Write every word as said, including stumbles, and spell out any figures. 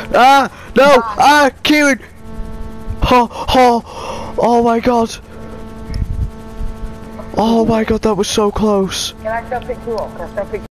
Ah, no, ah, Kieran. Oh, oh, oh my god. Oh my god, that was so close. Can I still pick you up? Can I still pick